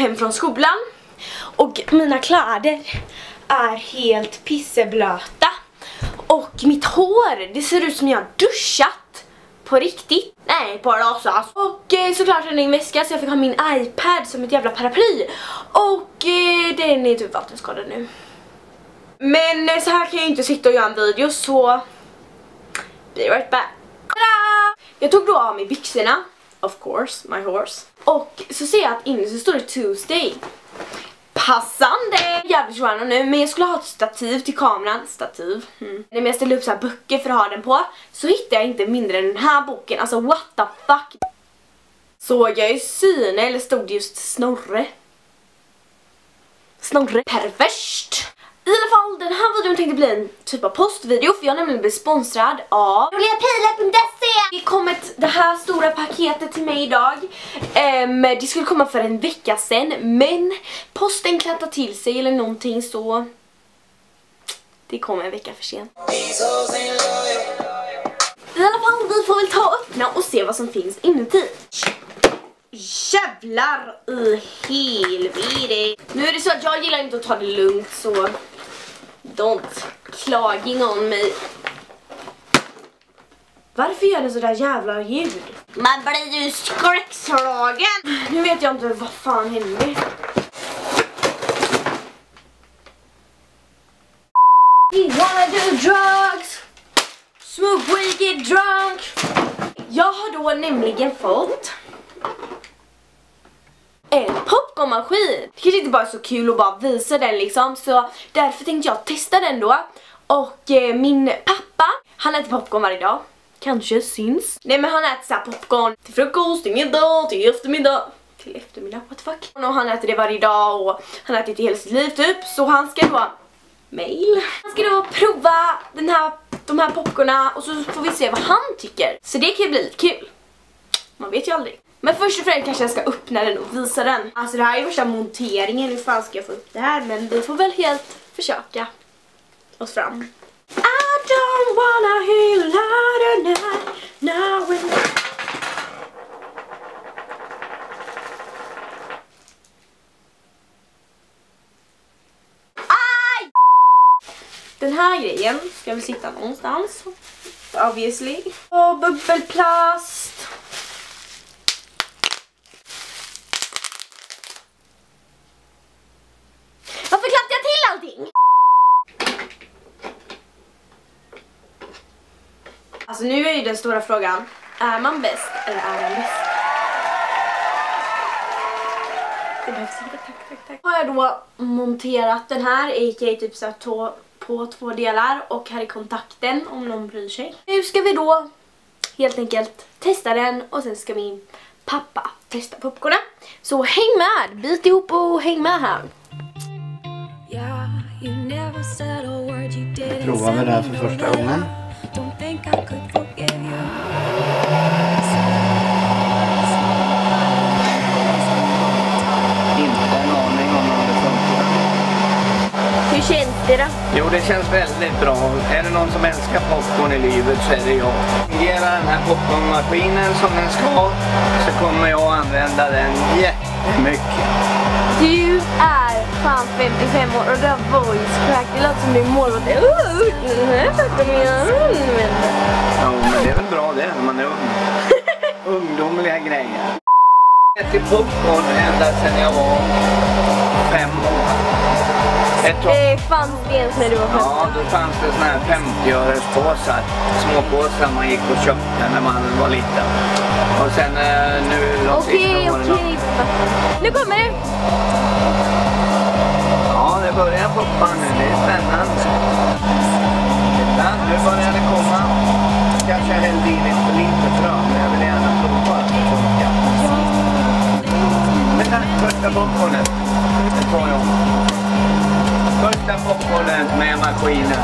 hem från skolan. Och mina kläder är helt pisseblöta. Och mitt hår, det ser ut som jag har duschat. På riktigt. Nej, på låtsas. Och såklart är det en väska, så jag fick ha min iPad som ett jävla paraply. Och den är typ vattenskadad nu. Men så här kan jag inte sitta och göra en video, så be right back. Tada! Jag tog då av mig byxorna. Of course, my horse. Och så ser jag att inne så står det Tuesday. Passande! Jävligt svåra nu, men jag skulle ha ett stativ till kameran. Stativ. När jag ställde upp så här böcker för att ha den på, så hittade jag inte mindre än den här boken. Alltså what the fuck. Såg jag i syne eller stod det just Snorre? Snorre. Perverst. I alla fall, den här videon tänkte bli en typ av postvideo, för jag nämligen blev sponsrad av roligapilar.se. Det kom det här stora paketet till mig idag. Det skulle komma för en vecka sedan, men posten klattade till sig eller någonting, så det kom en vecka för sent. I alla fall, vi får väl ta och öppna och se vad som finns inuti. Jävlar i helvete. Nu är det så att jag gillar inte att ta det lugnt, så don't clagging on mig. Varför gör det så där jävla ljud? Man blir ju skräckslagen. Nu vet jag inte vad fan händer. We wanna do drugs, smoke weed, get drunk. Jag har då nämligen fått en popcornmaskin. Det kanske inte bara är så kul att bara visa den liksom, så därför tänkte jag testa den då. Och min pappa, han äter popcorn varje dag. Kanske syns. Nej, men han äter så här popcorn till frukost, till middag, till eftermiddag. Till eftermiddag, what the fuck. Och han äter det varje dag och han äter det hela sitt liv typ. Så han ska då Han ska då prova de här popcorna och så får vi se vad han tycker. Så det kan ju bli lite kul. Man vet ju aldrig. Men först och främst kanske jag ska öppna den och visa den. Alltså det här är värsta monteringen. Hur fan ska jag få upp det här? Men vi får väl helt försöka oss fram. I don't wanna hear louder now and aj! Den här grejen ska vi sitta någonstans. Obviously. Och bubbelplast. Varför klappade jag till allting? Alltså nu är ju den stora frågan. Är man bäst eller är man bäst? Det behövs inte, tack. Har jag då monterat den här, a.k.a. typ så här på 2 delar. Och här är kontakten om någon bryr sig. Nu ska vi då helt enkelt testa den och sen ska min pappa testa popcornen. Så häng med, bit ihop och häng med här. Provar vi det här för första gången. Inte en aning om hur det funkar. Hur känns det då? Jo, det känns väldigt bra. Är det någon som älskar popcorn i livet så är det jag. Fungerar den här popcornmaskinen som den ska, så kommer jag använda den jättemycket. Du är fan 55 år och du har voice crack. Det låter som din mormor. Ja, men det är väl bra det när man är ung. Ungdomliga grejer. Jag äter popcorn ända sedan jag var 5 år. Det fanns det ens när du var 15? Ja, då fanns det såna här 50-örespåsar. Små påsar man gick och köpte när man var liten. Och sen nu de sista åren. Okej. Nu kommer det! Ja, det börjar poppa nu. Det är spännande. Titta, nu börjar det komma. Kanske jag hällde i lite frö, men jag vill gärna prova att det funkar. Men här, första popcornen. Det tar jag. Första popcornen med maskinen.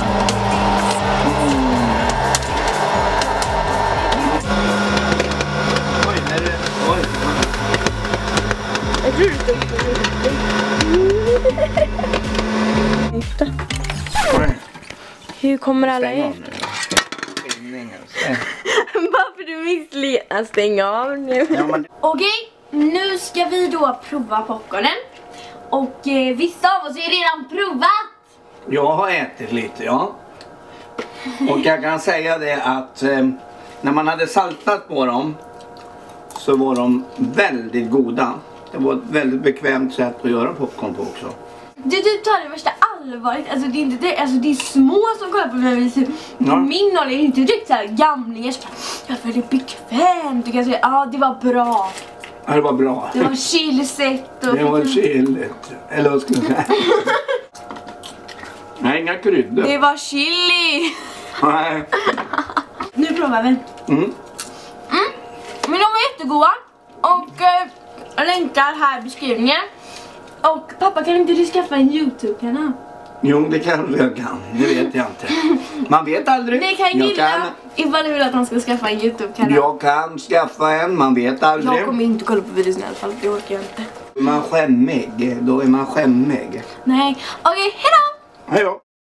Oj, är det... Oj. Jag tror du stod på Hur kommer alla Stäng er? av nu. Varför du misslyckas? Stäng av nu. Ja, men... Okej, nu ska vi då prova popcornen. Och vissa av oss har redan provat. Jag har ätit lite, ja. Och jag kan säga det att när man hade saltat på dem så var de väldigt goda. Det var ett väldigt bekvämt sätt att göra popcorn på också. Du tar det värsta allvarligt. Alltså det är inte det, alltså det är små som kollar på mig. Ja. Min ålder är inte direkt så här gamlingar. Jag är väldigt bekvämt. Du kan säga, ja det var bra. Ja, det var bra. Det var chilisätt och... Det var chilligt. Eller vad ska jag säga? Nej, inga kryddor. Det var chili. Nej. Nu provar vi. Men de var jättegoda. Och jag länkar här i beskrivningen. Och pappa, kan inte du skaffa en YouTube-kanal? Jo, det kanske jag kan. Det vet jag inte. Man vet aldrig. Det kan gilla ifall du vill att han ska skaffa en YouTube-kanal. Jag kan skaffa en, man vet aldrig. Jag kommer inte kolla på videos i alla fall, det orkar jag inte. Är man skämmig, då är man skämmig. Nej, okej, hejdå! Hej då!